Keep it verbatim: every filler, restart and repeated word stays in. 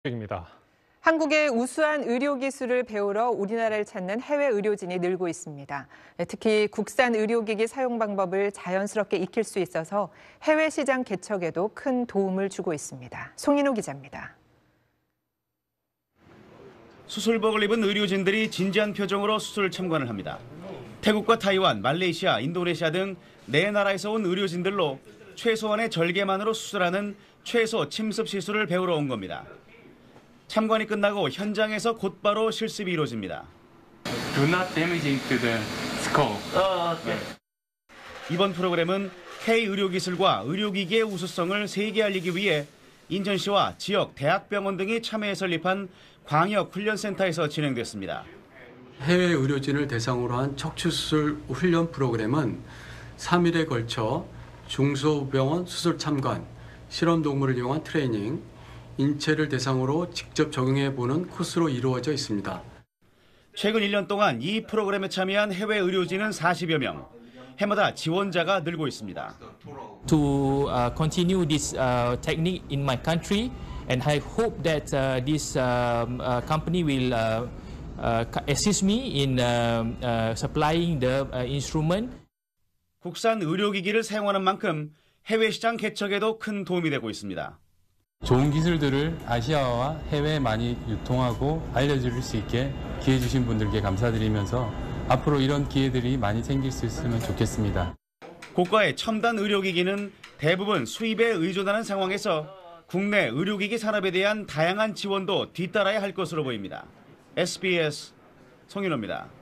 입니다. 한국의 우수한 의료 기술을 배우러 우리나라를 찾는 해외 의료진이 늘고 있습니다. 특히 국산 의료기기 사용 방법을 자연스럽게 익힐 수 있어서 해외 시장 개척에도 큰 도움을 주고 있습니다. 송인호 기자입니다. 수술복을 입은 의료진들이 진지한 표정으로 수술 참관을 합니다. 태국과 타이완, 말레이시아, 인도네시아 등 네 나라에서 온 의료진들로 최소한의 절개만으로 수술하는 최소 침습 시술을 배우러 온 겁니다. 참관이 끝나고 현장에서 곧바로 실습이 이루어집니다. Do not damaging to the skull. 어, 네. 이번 프로그램은 K 의료기술과 의료기기의 우수성을 세계에 알리기 위해 인천시와 지역 대학병원 등이 참여해 설립한 광역훈련센터에서 진행됐습니다. 해외 의료진을 대상으로 한 척추수술 훈련 프로그램은 삼 일에 걸쳐 중소병원 수술 참관, 실험동물을 이용한 트레이닝, 인체를 대상으로 직접 적용해보는 코스로 이루어져 있습니다. 최근 일 년 동안 이 프로그램에 참여한 해외 의료진은 사십여 명. 해마다 지원자가 늘고 있습니다. To uh, continue this uh, technique in my country, and I hope that uh, this um, uh, company will uh, uh, assist me in uh, uh, supplying the uh, instrument. 국산 의료기기를 사용하는 만큼 해외 시장 개척에도 큰 도움이 되고 있습니다. 좋은 기술들을 아시아와 해외에 많이 유통하고 알려줄 수 있게 기회 주신 분들께 감사드리면서 앞으로 이런 기회들이 많이 생길 수 있으면 좋겠습니다. 고가의 첨단 의료기기는 대부분 수입에 의존하는 상황에서 국내 의료기기 산업에 대한 다양한 지원도 뒤따라야 할 것으로 보입니다. 에스비에스 송인호입니다.